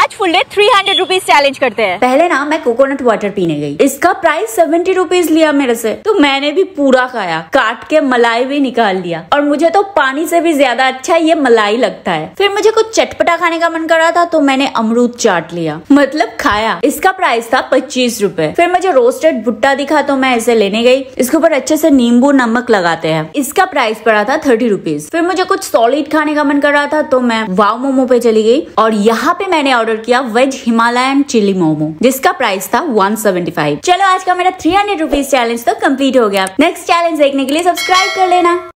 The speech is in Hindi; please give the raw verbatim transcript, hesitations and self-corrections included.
आज full day three hundred rupees challenge करते हैं। पहले ना मैं कोकोनट वाटर पीने गई, इसका प्राइस सेवेंटी रुपीज लिया मेरे से, तो मैंने भी पूरा खाया, काट के मलाई भी निकाल लिया और मुझे तो पानी से भी ज्यादा अच्छा ये मलाई लगता है। फिर मुझे कुछ चटपटा खाने का मन कर रहा था तो मैंने अमरूद चाट लिया, मतलब खाया। इसका प्राइस था पच्चीस रूपए। फिर मुझे रोस्टेड भुट्टा दिखा तो मैं इसे लेने गई। इसके ऊपर अच्छे से नींबू नमक लगाते हैं। इसका प्राइस पड़ा था थर्टी रुपीज। फिर मुझे कुछ सॉलिड खाने का मन कर रहा था तो मैं वाव मोमो पे चली गई और यहाँ पे मैंने ऑर्डर किया वेज हिमालयन चिली मोमो, जिसका प्राइस था वन सेवेंटी फाइव। चलो आज का मेरा थ्री हंड्रेड रुपीज चैलेंज तो कंप्लीट हो गया। नेक्स्ट चैलेंज देखने के लिए सब्सक्राइब कर लेना।